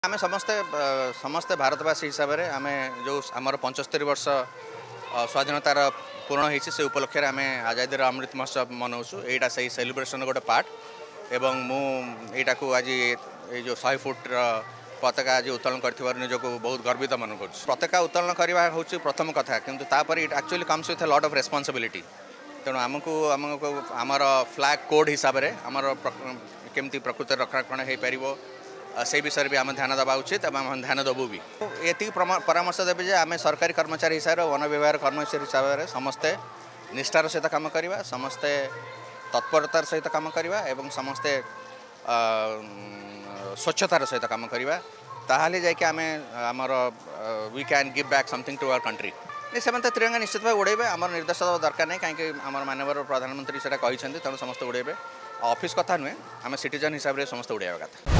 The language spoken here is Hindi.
आम समस्ते समस्ते भारतवासी हिसाब से आम जो आमर 75 वर्ष स्वाधीनतार पूर्ण होती से उपलक्ष्य आम आजादी अमृत महोत्सव मनाऊँ। यहाँ से सेलिब्रेशन गोटे पार्ट एवं मुझा को आज ये जो 100 फुट पताका आज उत्तोलन कर निजक बहुत गर्वित मन कर। पताका उत्तोलन करवा हूँ प्रथम कथा किंतु तापर it actually comes with lot of responsibility. तेणु आमको आमर फ्लैग कोड हिसाब से आमर केमती प्रकृति रक्षाक्षण हो पार से विषय भी आम ध्यान देवा उचित और आम ध्यान देवु भी। ये परामर्श देवी आम सरकारी कर्मचारी हिसाब से वन विभाग कर्मचारी हिसाब से समस्ते निष्ठार सहित काम करवा, समस्ते तत्परतार सहित काम करवा एवं समस्ते स्वच्छतार सहित काम करवा। ताहले जाके आम आमर we can give back something to our country. से तिरंगा निश्चित भाव उड़ेबे आम निर्देश देवा दरकार नहीं कहीं आम मानवर प्रधानमंत्री से कहते तेणु समस्त उड़ेबे। ऑफिस कथा नुहे आम सिटीजन हिसाब से समस्त उड़ाइबा कथा।